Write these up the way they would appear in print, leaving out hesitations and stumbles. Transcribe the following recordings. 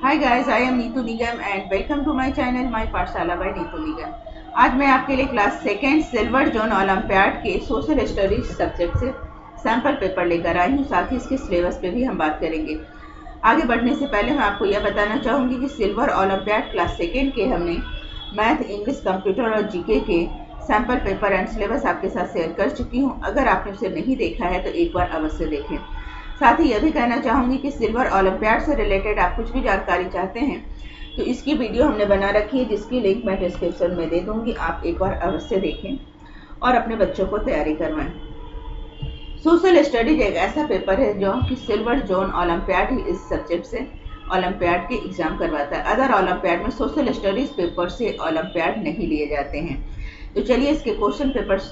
Hi guys, I am Neetu Nigam and welcome to my channel My पाठशाला by Neetu निगम। आज मैं आपके लिए class second silver zone olympiad के सोशल स्टडीज सब्जेक्ट से सैम्पल पेपर लेकर आई हूँ। साथ ही इसके सिलेबस पे भी हम बात करेंगे। आगे बढ़ने से पहले मैं आपको यह बताना चाहूँगी कि सिल्वर ओलंपियाड क्लास सेकेंड के हमने मैथ, इंग्लिश, कंप्यूटर और जीके के सैम्पल पेपर एंड सिलेबस आपके साथ शेयर कर चुकी हूँ। अगर आपने उसे नहीं देखा है तो एक बार अवश्य देखें। साथ ही यह भी कहना चाहूँगी कि सिल्वर ओलंपियाड से रिलेटेड आप कुछ भी जानकारी चाहते हैं तो इसकी वीडियो हमने बना रखी है, जिसकी लिंक मैं डिस्क्रिप्शन में दे दूँगी। आप एक बार अवश्य देखें और अपने बच्चों को तैयारी करवाएं। सोशल स्टडीज एक ऐसा पेपर है जो कि सिल्वर जोन ओलंपियाड ही इस सब्जेक्ट से ओलंपियाड के एग्जाम करवाता है। अदर ओलंपियाड में सोशल स्टडीज पेपर से ओलंपियाड नहीं लिए जाते हैं। तो चलिए इसके क्वेश्चन पेपर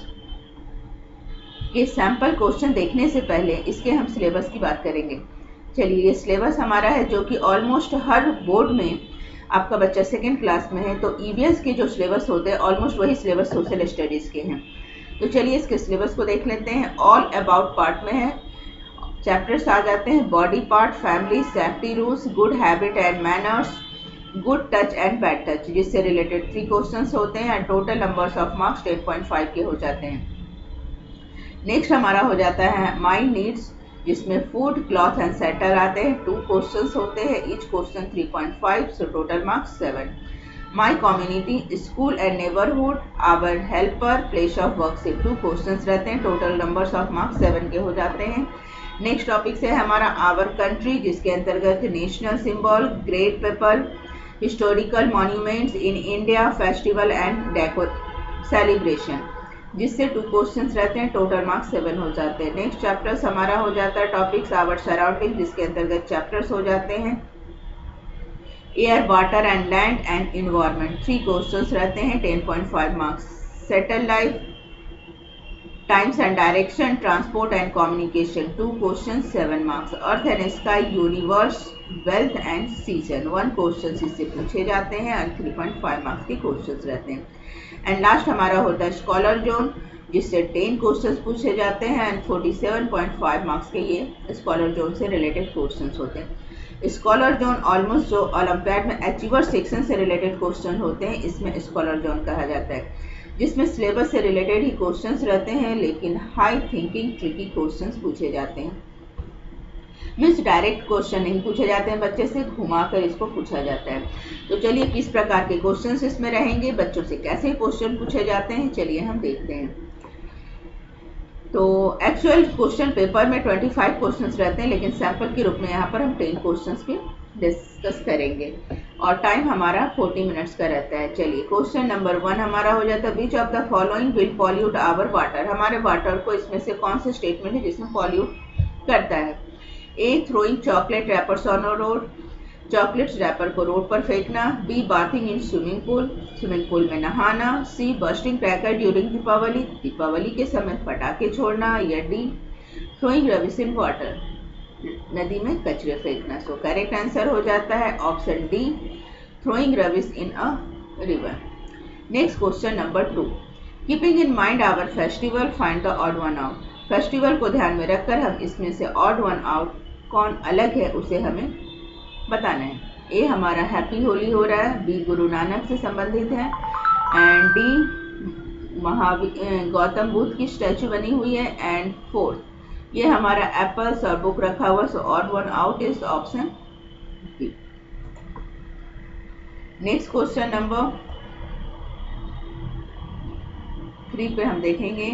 के सैंपल क्वेश्चन देखने से पहले इसके हम सिलेबस की बात करेंगे। चलिए, ये सिलेबस हमारा है जो कि ऑलमोस्ट हर बोर्ड में आपका बच्चा सेकेंड क्लास में है, तो ईवीएस के जो सिलेबस होते हैं ऑलमोस्ट वही सिलेबस सोशल स्टडीज के हैं। तो चलिए इसके सिलेबस को देख लेते हैं। ऑल अबाउट पार्ट में है, चैप्टर्स आ जाते हैं body part, family, safety rules, good habit and manners, good touch and bad touch, जिससे रिलेटेड 3 क्वेश्चंस होते हैं and total numbers of marks 10.5 के हो जाते हैं। नेक्स्ट हमारा हो जाता है माई नीड्स, जिसमें फूड, क्लॉथ एंड सेटल आते हैं। 2 क्वेश्चंस होते हैं, each question 3.5, so total marks 7। My community, school and neighbourhood, our helper, place of work से 2 क्वेश्चंस रहते हैं। टोटल नंबर्स ऑफ मार्क्स 7 के हो जाते हैं। नेक्स्ट टॉपिक से हमारा आवर कंट्री, जिसके अंतर्गत national symbol, great people, historical monuments in India, festival and decor celebration, जिससे 2 क्वेश्चंस रहते हैं। टोटल मार्क्स 7 हो जाते हैं। नेक्स्ट चैप्टर्स हमारा हो जाता है टॉपिक्स आवर सराउंडिंग, जिसके अंतर्गत चैप्टर्स हो जाते हैं air, water and land and environment, 3 questions रहते हैं, 10.5 marks. Settle life, times and direction, transport and communication, 2 questions, 7 marks. Earth and sky, universe, wealth and season, 1 question इससे पूछे जाते हैं और 3.5 मार्क्स के क्वेश्चंस रहते हैं। एंड लास्ट हमारा होता है स्कॉलर जोन, जिससे 10 क्वेश्चंस पूछे जाते हैं एंड 47.5 मार्क्स के ये स्कॉलर जोन से रिलेटेड क्वेश्चंस होते हैं। स्कॉलर जोन ऑलमोस्ट जो ओलंपियाड में अचीवर सेक्शन से रिलेटेड क्वेश्चन होते हैं, इसमें स्कॉलर जोन कहा जाता है, जिसमें सिलेबस से रिलेटेड ही क्वेश्चंस रहते हैं, लेकिन हाई थिंकिंग ट्रिकी क्वेश्चंस पूछे जाते हैं। मीन्स डायरेक्ट क्वेश्चन नहीं पूछे जाते हैं, बच्चे से घुमाकर इसको पूछा जाता है। तो चलिए किस प्रकार के क्वेश्चंस इसमें रहेंगे, बच्चों से कैसे क्वेश्चन पूछे जाते हैं, चलिए हम देखते हैं। तो एक्चुअल क्वेश्चन पेपर में 25 क्वेश्चंस रहते हैं, लेकिन सैंपल के रूप में यहाँ पर हम 10 क्वेश्चंस के डिस्कस करेंगे और टाइम हमारा 40 मिनट्स का रहता है। चलिए क्वेश्चन नंबर 1 हमारा हो जाता है which of the following will pollute our water, हमारे वाटर को इसमें से कौन से स्टेटमेंट है जिसमें पॉल्यूट करता है। A, throwing chocolate wrappers on a road, chocolates wrapper को रोड पर फेंकना। B, bathing in swimming pool, swimming pool में नहाना। C, bursting cracker during Deepavali, Deepavali के समय पटाखे छोड़ना। या D, throwing rubbish in water, नदी में कचरे फेंकना। सो करेक्ट आंसर हो जाता है option D, throwing rubbish in a river. Next question number 2, keeping in mind our festival, find the odd one out, festival को ध्यान में रखकर हम इसमें से ऑड वन आउट कौन अलग है उसे हमें बताना है। ए, हमारा हैप्पी होली हो रहा है। बी, गुरु नानक से संबंधित है एंड डी, गौतम बुद्ध की स्टैचू बनी हुई है एंड 4th, ये हमारा एप्पल्स और बुक रखा हुआ, so odd one out is option B. Next question number 3 पे हम देखेंगे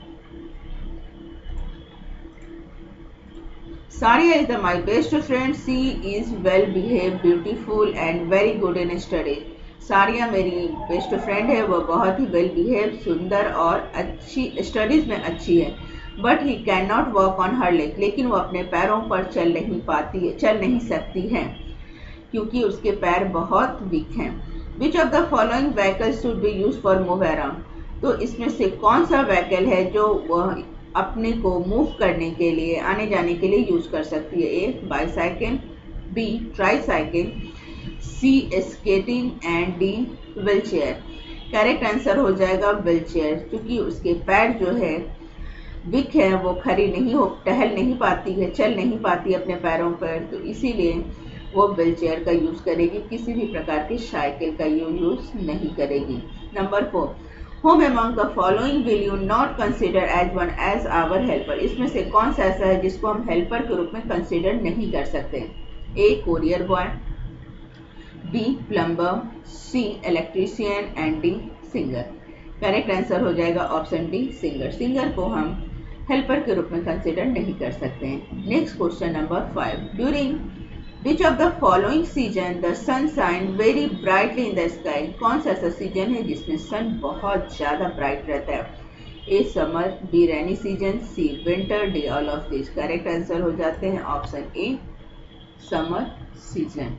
Saria is my best friend. She is well behaved, beautiful and very good in studies. सारिया मेरी बेस्ट फ्रेंड है, वह बहुत ही वेल बिहेव, सुंदर और अच्छी स्टडीज में अच्छी है। But he can not walk on her leg, लेकिन वो अपने पैरों पर चल नहीं सकती है क्योंकि उसके पैर बहुत वीक हैं। Which of the following vehicle should be use for move around, तो इसमें से कौन सा व्हीकल है जो वह अपने को मूव करने के लिए, आने जाने के लिए यूज कर सकती है। A, bicycle, B, tricycle, C, skating and D, wheel chair. Correct answer हो जाएगा व्हील चेयर, क्योंकि उसके पैर जो है वीक है, वो खड़ी नहीं हो, टहल नहीं पाती है, चल नहीं पाती अपने पैरों पर, तो इसीलिए वो व्हील चेयर का यूज करेगी, किसी भी प्रकार की साइकिल का यूज नहीं करेगी। Number 4, Whom among the following will you not consider as one as our helper? इसमें से कौन सा ऐसा है जिसको हम हेल्पर के रूप में कंसिडर नहीं कर सकते? A courier boy, B plumber, C electrician and D singer. Correct answer हो जाएगा ऑप्शन डी सिंगर। सिंगर को हम हेल्पर के रूप में कंसिडर नहीं कर सकते हैं। Next question number 5, during Which of the following season the sun shine very brightly in the sky? कौन सा ऐसा सीजन है जिसमें सन बहुत ज्यादा ब्राइट रहता है? A summer, B rainy season, C winter, D all of this. Correct answer हो जाते हैं option A summer season.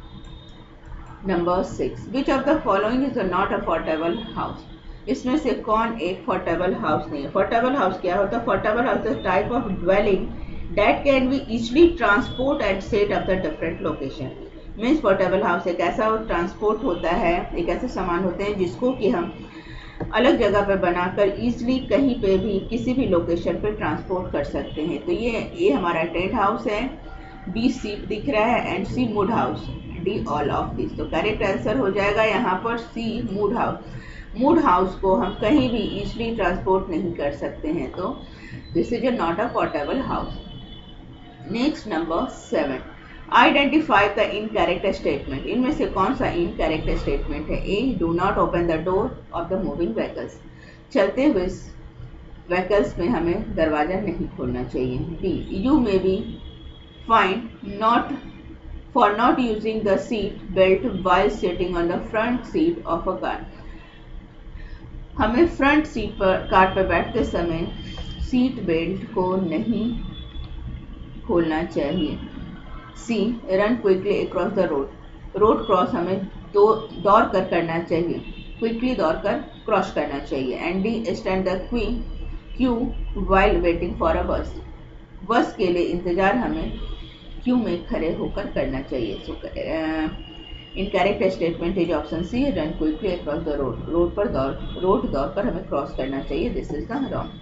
Number 6, Which of the following is not a portable house? इसमें से कौन एक पोर्टेबल हाउस नहीं है? पोर्टेबल हाउस क्या होता है? Portable house is type of dwelling that can be easily transport and set up the different location. Means portable house एक ऐसा ट्रांसपोर्ट होता है, एक ऐसे सामान होते हैं जिसको कि हम अलग जगह पर बनाकर इजीली कहीं पे भी किसी भी लोकेशन पर ट्रांसपोर्ट कर सकते हैं। तो ये हमारा टेंट हाउस है, बी सीट दिख रहा है and C mud house, D all of this. तो करेक्ट आंसर हो जाएगा यहाँ पर C mud house. Mud house को हम कहीं भी इजीली ट्रांसपोर्ट नहीं कर सकते हैं, तो this is not a portable house. Next number 7, identify the incorrect statement. इनमें से कौन सा इनकरेक्ट स्टेटमेंट है? A do not open the door of the moving vehicles, चलते हुए व्हीकल्स में हमें दरवाजा नहीं खोलना चाहिए। B you may be fine not for not using the seat belt while sitting on the front seat of a car, हमें front seat पर कार पर बैठते समय सीट बेल्ट को नहीं खोलना चाहिए। C run quickly across the road, road cross हमें दौड़ कर करना चाहिए, क्विकली दौड़ कर क्रॉस करना चाहिए। And D stand the queue while waiting for a bus, bus के लिए इंतजार हमें क्यू में खड़े होकर करना चाहिए। So incorrect statement is option C run quickly across the road, road दौड़ कर हमें क्रॉस करना चाहिए, this is the wrong.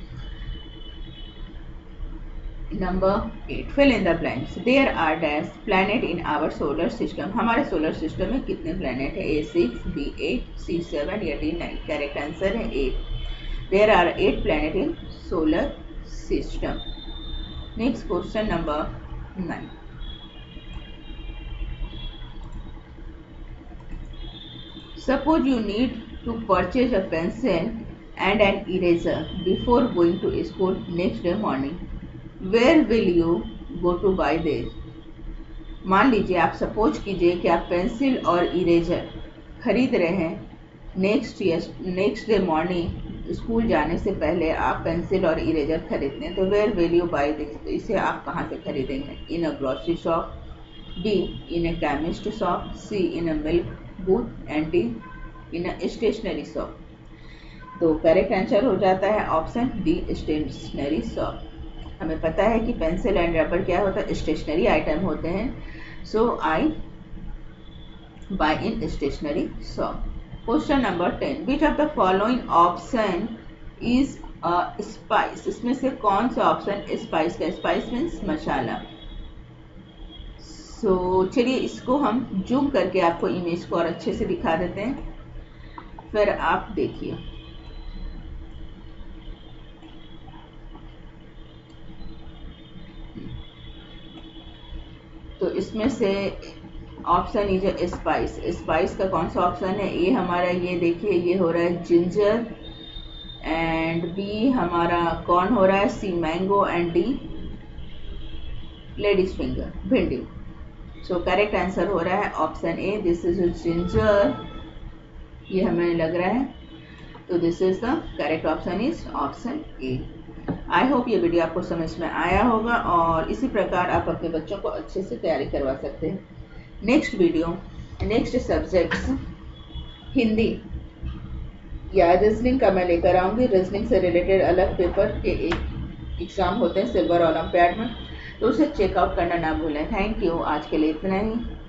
Number 8, fill in the blanks. There are dash planet in our solar system. हमारे सोलर सिस्टम में कितने planet है? A 6, B 8, C 7 या D 9। करेक्ट आंसर है 8। There are 8 planet in solar system. Next question number 9. Suppose you need to purchase a pencil and an eraser before going to school next day morning. Where will you go to buy this? मान लीजिए, आप suppose कीजिए कि आप pencil और eraser खरीद रहे हैं नेक्स्ट डे मॉर्निंग, स्कूल जाने से पहले आप पेंसिल और इरेजर खरीदते हैं, तो where will you buy this? इसे आप कहाँ से खरीदेंगे? In a grocery shop, B in a chemist shop, C in a milk booth and D in a stationery shop. तो करेक्ट आंसर हो जाता है ऑप्शन डी स्टेशनरी शॉप। हमें पता है कि पेंसिल एंड रबर क्या होता है? स्टेशनरी आइटम होते हैं। So I buy in stationery shop. Question number 10, which of the following option is a spice? इसमें से कौन सा ऑप्शन स्पाइस का? Spice means masala. सो चलिए इसको हम जूम करके आपको इमेज को और अच्छे से दिखा देते हैं, फिर आप देखिए। तो इसमें से ऑप्शन इज स्पाइस। स्पाइस का कौन सा ऑप्शन है? ए हमारा, ये देखिए, ये हो रहा है जिंजर, एंड बी हमारा कौन हो रहा है? C mango, and D ladies finger, भिंडी। सो करेक्ट आंसर हो रहा है option A, this is ginger, ये हमें लग रहा है। तो this is the correct option is option A. I hope ये वीडियो आपको समझ में आया होगा और इसी प्रकार आप अपने बच्चों को अच्छे से तैयारी करवा सकते हैं। Next video, next subjects Hindi या रीजनिंग का मैं लेकर आऊँगी। रीजनिंग से रिलेटेड अलग पेपर के एक एग्ज़ाम होते हैं सिल्वर ओलंपियाड में, तो उसे चेकआउट करना ना भूलें। थैंक यू, आज के लिए इतना ही।